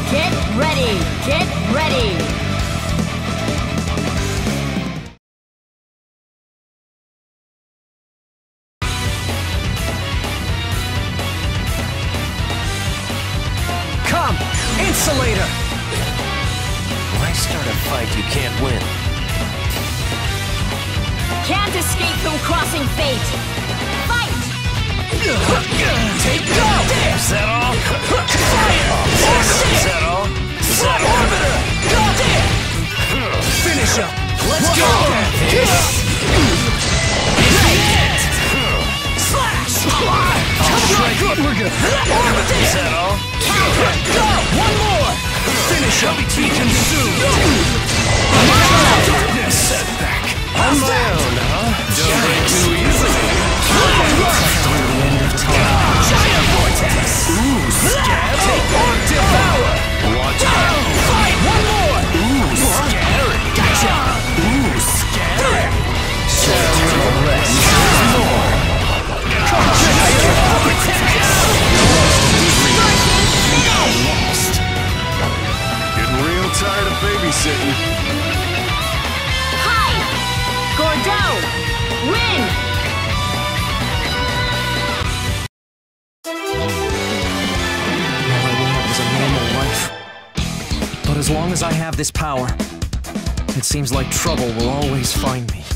Get ready! Get ready! Come! Insulator! Why start a fight you can't win? Can't escape from crossing fate! Fight! Take go! Is that all? Fire! Is that all? Is that all? Orbiter! Go! Finish up! Let's go! Slash! We're good. Orbiter! Is that all? Go! One more! Finish up! Be consumed! Darkness! Setback! On my own, huh? Don't break too easily. Giant vortex! Ooh, scab! Take on devour! Watch out! Fight! One more! Ooh, scary! Gotcha! Ooh, scary! Share a little rest. More! Giant vortex! Lost. Getting real tired of babysitting. Hi! Gordeau! Win! All I wanted was a normal life. But as long as I have this power, it seems like trouble will always find me.